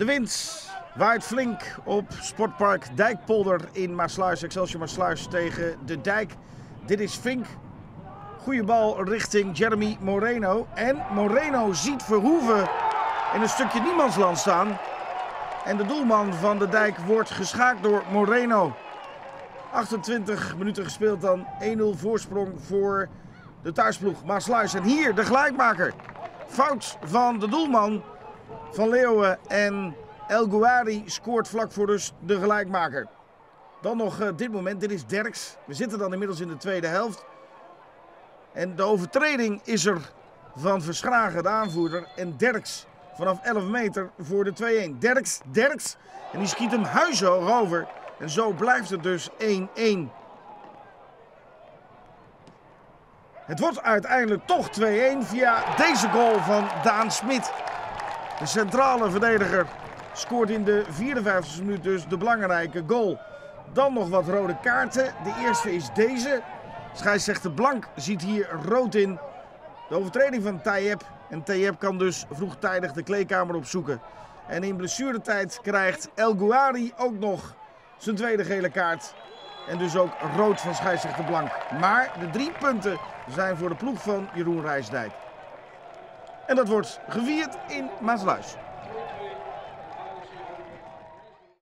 De wind waait flink op Sportpark Dijkpolder in Maassluis. Excelsior Maassluis tegen de Dijk. Dit is Vink. Goeie bal richting Jeremy Moreno. En Moreno ziet Verhoeven in een stukje niemandsland staan. En de doelman van de Dijk wordt geschaakt door Moreno. 28 minuten gespeeld dan. 1-0 voorsprong voor de thuisploeg Maassluis. En hier de gelijkmaker. Fout van de doelman van Leeuwen en El Gouari scoort vlak voor rust de gelijkmaker. Dan nog dit moment, dit is Derks. We zitten dan inmiddels in de tweede helft. En de overtreding is er van Verschragen, de aanvoerder. En Derks vanaf 11 meter voor de 2-1. Derks. En die schiet hem huishoog over. En zo blijft het dus 1-1. Het wordt uiteindelijk toch 2-1 via deze goal van Daan Smit. De centrale verdediger scoort in de 54e minuut dus de belangrijke goal. Dan nog wat rode kaarten. De eerste is deze. Scheidsrechter Blank ziet hier rood in. De overtreding van Tayeb. En Tayeb kan dus vroegtijdig de kleedkamer opzoeken. En in blessuretijd krijgt El Gouari ook nog zijn tweede gele kaart. En dus ook rood van scheidsrechter Blank. Maar de 3 punten zijn voor de ploeg van Jeroen Rijsdijk. En dat wordt gevierd in Maassluis.